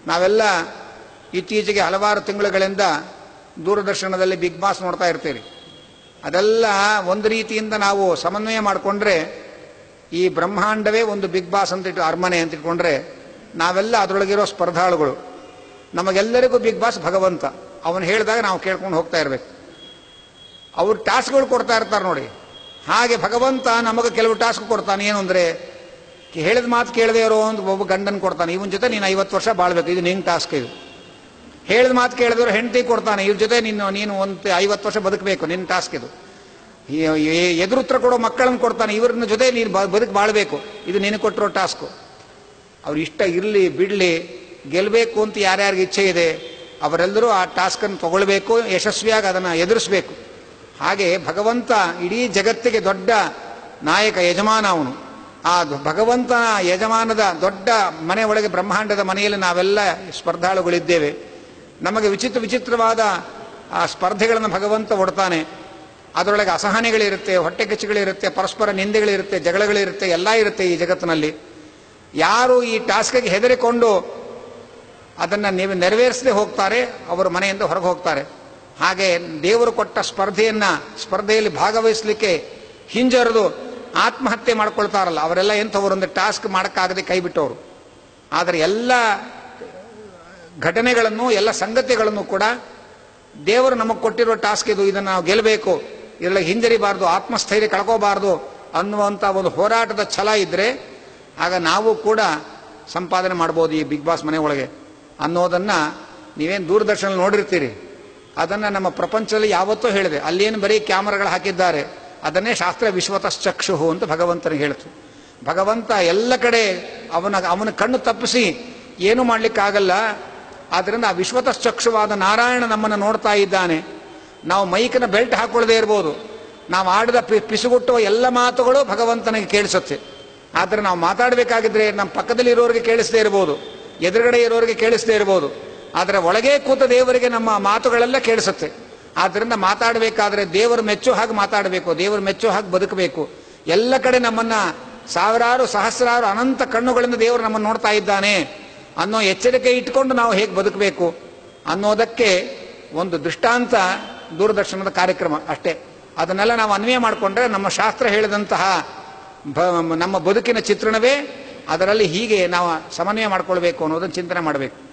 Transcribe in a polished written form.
ನಾವೆಲ್ಲ ಇತ್ತೀಚೆಗೆ ಹಲವಾರು ತಿಂಗಳುಗಳಿಂದ ದೂರದರ್ಶನದಲ್ಲಿ ಬಿಗ್ ಬಾಸ್ ನೋಡ್ತಾ ಇರ್ತೀರಿ. ಅದೆಲ್ಲ ಒಂದು ರೀತಿಯಿಂದ ನಾವು ಸಮನ್ವಯ ಮಾಡಿಕೊಂಡ್ರೆ ಈ ಬ್ರಹ್ಮಾಂಡವೇ ಒಂದು ಬಿಗ್ ಬಾಸ್ ಅಂತ ಅರಮನೆ ಅಂತ ಇಟ್ಕೊಂಡ್ರೆ ನಾವೆಲ್ಲ ಅದರೊಳಗಿರೋ ಸ್ಪರ್ಧಾಳುಗಳು. ನಮಗೆಲ್ಲರಿಗೂ ಬಿಗ್ ಬಾಸ್ ಭಗವಂತ. ಅವನು ಹೇಳಿದಾಗ ನಾವು ಕೇಳ್ಕೊಂಡು ಹೋಗ್ತಾ ಇರಬೇಕು. ಅವ್ರು ಟಾಸ್ಕ್ಗಳು ಕೊಡ್ತಾ ಇರ್ತಾರೆ ನೋಡಿ. ಹಾಗೆ ಭಗವಂತ ನಮಗೆ ಕೆಲವು ಟಾಸ್ಕ್ ಕೊಡ್ತಾನೆ. ಏನು ಅಂದರೆ, ಹೇಳಿದ ಮಾತು ಕೇಳದೆ ಇರೋ ಒಂದು ಒಬ್ಬ ಗಂಡನ ಕೊಡ್ತಾನೆ, ಇವನ ಜೊತೆ ನೀನು 50 ವರ್ಷ ಬಾಳ್ಬೇಕು, ಇದು ನಿಂಗೆ ಟಾಸ್ಕ್. ಇದು ಹೇಳಿದ ಮಾತು ಕೇಳಿದವರು ಹೆಂಡತಿ ಕೊಡ್ತಾನೆ, ಇವ್ರ ಜೊತೆ ನೀನು ಒಂದು 50 ವರ್ಷ ಬದುಕಬೇಕು, ನಿನ್ನ ಟಾಸ್ಕ್ ಇದು. ಎದುರುತ್ತರ ಕೊಡೋ ಮಕ್ಕಳನ್ನು ಕೊಡ್ತಾನೆ, ಇವ್ರನ್ನ ಜೊತೆ ನೀನು ಬಾಳ್ಬೇಕು, ಇದು ನಿನಗೆ ಕೊಟ್ಟಿರೋ ಟಾಸ್ಕು. ಅವ್ರ ಇಷ್ಟ ಇರಲಿ ಬಿಡಲಿ, ಗೆಲ್ಲಬೇಕು ಅಂತ ಯಾರ್ಯಾರಿಗೆ ಇಚ್ಛೆ ಇದೆ ಅವರೆಲ್ಲರೂ ಆ ಟಾಸ್ಕನ್ನು ತಗೊಳ್ಬೇಕು, ಯಶಸ್ವಿಯಾಗಿ ಅದನ್ನು ಎದುರಿಸಬೇಕು. ಹಾಗೆ ಭಗವಂತ ಇಡೀ ಜಗತ್ತಿಗೆ ದೊಡ್ಡ ನಾಯಕ, ಯಜಮಾನ ಅವನು. ಆ ಭಗವಂತನ ಯಜಮಾನದ ದೊಡ್ಡ ಮನೆ ಒಳಗೆ, ಬ್ರಹ್ಮಾಂಡದ ಮನೆಯಲ್ಲಿ ನಾವೆಲ್ಲ ಸ್ಪರ್ಧಾಳುಗಳಿದ್ದೇವೆ. ನಮಗೆ ವಿಚಿತ್ರವಾದ ಆ ಸ್ಪರ್ಧೆಗಳನ್ನು ಭಗವಂತ ಒಡ್ತಾನೆ. ಅದರೊಳಗೆ ಅಸಹನೆಗಳಿರುತ್ತೆ, ಹೊಟ್ಟೆ ಕಿಚ್ಚುಗಳಿರುತ್ತೆ, ಪರಸ್ಪರ ನಿಂದೆಗಳಿರುತ್ತೆ, ಜಗಳಗಳಿರುತ್ತೆ, ಎಲ್ಲ ಇರುತ್ತೆ ಈ ಜಗತ್ತಿನಲ್ಲಿ. ಯಾರು ಈ ಟಾಸ್ಕ್ಗೆ ಹೆದರಿಕೊಂಡು ಅದನ್ನು ನೀವು ನೆರವೇರಿಸದೆ ಹೋಗ್ತಾರೆ, ಅವರು ಮನೆಯಿಂದ ಹೊರಗೆ ಹೋಗ್ತಾರೆ. ಹಾಗೆ ದೇವರು ಕೊಟ್ಟ ಸ್ಪರ್ಧೆಯಲ್ಲಿ ಭಾಗವಹಿಸಲಿಕ್ಕೆ ಹಿಂಜರಿದು ಆತ್ಮಹತ್ಯೆ ಮಾಡ್ಕೊಳ್ತಾರಲ್ಲ, ಅವರೆಲ್ಲ ಎಂಥವರು ಅಂದರೆ ಟಾಸ್ಕ್ ಮಾಡೋಕ್ಕಾಗದೆ ಕೈ ಬಿಟ್ಟವರು. ಆದರೆ ಎಲ್ಲ ಘಟನೆಗಳನ್ನು, ಎಲ್ಲ ಸಂಗತಿಗಳನ್ನು ಕೂಡ ದೇವರು ನಮಗೆ ಕೊಟ್ಟಿರೋ ಟಾಸ್ಕ್ ಇದು, ಇದನ್ನು ನಾವು ಗೆಲ್ಲಬೇಕು, ಇದರಲ್ಲಿ ಹಿಂಜರಿಬಾರ್ದು, ಆತ್ಮಸ್ಥೈರ್ಯ ಕಳ್ಕೋಬಾರ್ದು ಅನ್ನುವಂಥ ಒಂದು ಹೋರಾಟದ ಛಲ ಇದ್ದರೆ ಆಗ ನಾವು ಕೂಡ ಸಂಪಾದನೆ ಮಾಡ್ಬೋದು ಈ ಬಿಗ್ ಬಾಸ್ ಮನೆ ಒಳಗೆ ಅನ್ನೋದನ್ನು ನೀವೇನು ದೂರದರ್ಶನ ನೋಡಿರ್ತೀರಿ. ಅದನ್ನು ನಮ್ಮ ಪ್ರಪಂಚದಲ್ಲಿ ಯಾವತ್ತೂ ಹೇಳಿದೆ. ಅಲ್ಲೇನು ಬರೀ ಕ್ಯಾಮರಾಗಳು ಹಾಕಿದ್ದಾರೆ, ಅದನ್ನೇ ಶಾಸ್ತ್ರ ವಿಶ್ವತಶ್ಚಕ್ಷು ಅಂತ ಭಗವಂತನಿಗೆ ಹೇಳ್ತು. ಭಗವಂತ ಎಲ್ಲ ಕಡೆ ಅವನ ಕಣ್ಣು ತಪ್ಪಿಸಿ ಏನೂ ಮಾಡಲಿಕ್ಕಾಗಲ್ಲ. ಆದ್ದರಿಂದ ಆ ವಿಶ್ವತಶ್ಚಕ್ಷುವಾದ ನಾರಾಯಣ ನಮ್ಮನ್ನು ನೋಡ್ತಾ ಇದ್ದಾನೆ. ನಾವು ಮೈಕನ ಬೆಲ್ಟ್ ಹಾಕೊಳ್ಳದೆ ಇರ್ಬೋದು, ನಾವು ಆಡಿದ ಪಿಸುಗುಟ್ಟುವ ಎಲ್ಲ ಮಾತುಗಳು ಭಗವಂತನಿಗೆ ಕೇಳಿಸುತ್ತೆ. ಆದರೆ ನಾವು ಮಾತಾಡಬೇಕಾಗಿದ್ರೆ ನಮ್ಮ ಪಕ್ಕದಲ್ಲಿ ಇರೋರಿಗೆ ಕೇಳಿಸದೇ ಇರ್ಬೋದು, ಎದುರುಗಡೆ ಇರೋರಿಗೆ ಕೇಳಿಸದೇ ಇರ್ಬೋದು, ಆದರೆ ಒಳಗೆ ಕೂತ ದೇವರಿಗೆ ನಮ್ಮ ಮಾತುಗಳೆಲ್ಲ ಕೇಳಿಸುತ್ತೆ. ಆದ್ದರಿಂದ ಮಾತಾಡಬೇಕಾದ್ರೆ ದೇವರು ಮೆಚ್ಚೋ ಹಾಗೆ ಮಾತಾಡಬೇಕು, ದೇವರು ಮೆಚ್ಚೋ ಹಾಗೆ ಬದುಕಬೇಕು. ಎಲ್ಲ ಕಡೆ ನಮ್ಮನ್ನು ಸಾವಿರಾರು ಸಹಸ್ರಾರು ಅನಂತ ಕಣ್ಣುಗಳಿಂದ ದೇವರು ನಮ್ಮನ್ನು ನೋಡ್ತಾ ಇದ್ದಾನೆ ಅನ್ನೋ ಎಚ್ಚರಿಕೆ ಇಟ್ಕೊಂಡು ನಾವು ಹೇಗೆ ಬದುಕಬೇಕು ಅನ್ನೋದಕ್ಕೆ ಒಂದು ದೃಷ್ಟಾಂತ ದೂರದರ್ಶನದ ಕಾರ್ಯಕ್ರಮ ಅಷ್ಟೇ. ಅದನ್ನೆಲ್ಲ ನಾವು ಅನ್ವಯ ಮಾಡಿಕೊಂಡ್ರೆ ನಮ್ಮ ಶಾಸ್ತ್ರ ಹೇಳಿದಂತಹ ನಮ್ಮ ಬದುಕಿನ ಚಿತ್ರಣವೇ ಅದರಲ್ಲಿ ಹೀಗೆ ನಾವು ಸಮನ್ವಯ ಮಾಡ್ಕೊಳ್ಬೇಕು ಅನ್ನೋದನ್ನು ಚಿಂತನೆ ಮಾಡಬೇಕು.